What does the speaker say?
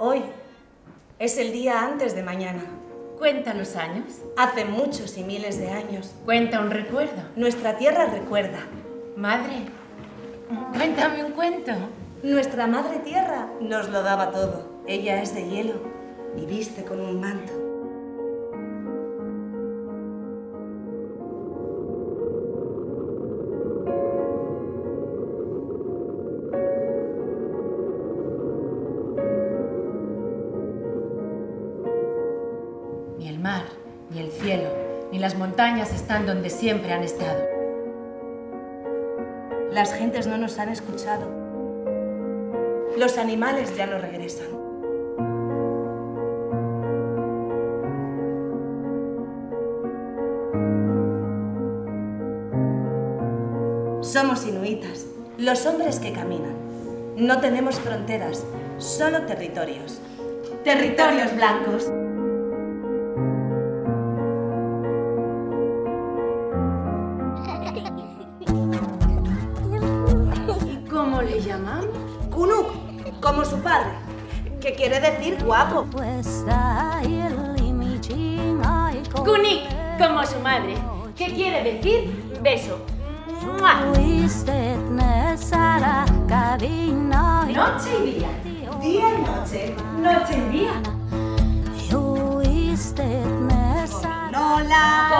Hoy es el día antes de mañana. Cuenta los años. Hace muchos y miles de años. Cuenta un recuerdo. Nuestra tierra recuerda. Madre, cuéntame un cuento. Nuestra madre tierra nos lo daba todo. Ella es de hielo y viste con un manto. Ni el mar, ni el cielo, ni las montañas están donde siempre han estado. Las gentes no nos han escuchado. Los animales ya no regresan. Somos inuitas, los hombres que caminan. No tenemos fronteras, solo territorios. Territorios blancos. ¿Y cómo le llamamos? Kunuk, como su padre, que quiere decir guapo. Kunik, como su madre, que quiere decir beso. ¡Mua! Noche y día. Día y noche. Noche y día. Nola.